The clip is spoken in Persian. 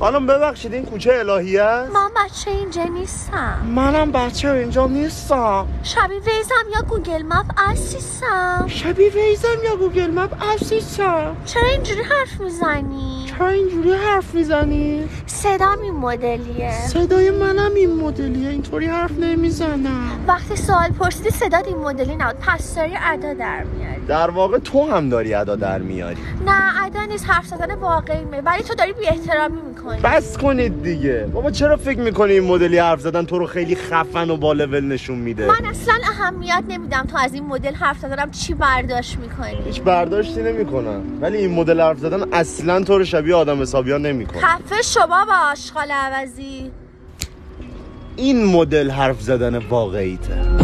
خانم ببخشید این کوچه الهیه است؟ من بچه اینجا نیستم. منم بچه اینجا نیستم. شبیه ویزم یا گوگل مپ عزیزم. شبیه ویزم یا گوگل مپ عزیزم. چرا اینجوری حرف میزنی؟ صدام این مدلیه. صدای منم این مدلیه. اینطوری حرف نمیزنم. وقتی سوال پرسیدی صدات این مدلی نبود، پس داری ادا در میاری. در واقع تو هم داری ادا در میاری. نه ادا نیست، حرف زدن واقعی میه، ولی تو داری بی احترامی میکنی. بس کنید دیگه بابا. چرا فکر میکنی این مدلی حرف زدن تو رو خیلی خفن و با لول نشون میده؟ من اصلا اهمیت نمیدم تو از این مدل حرف زدنم چی برداشت میکنی. هیچ برداشتی نمیکنم، ولی این مدل حرف زدن اصلا تو رو شبیه آدم حسابیان نمیکنه. خفه شو بابا آشغال عوضی. این مدل حرف زدن واقعیته.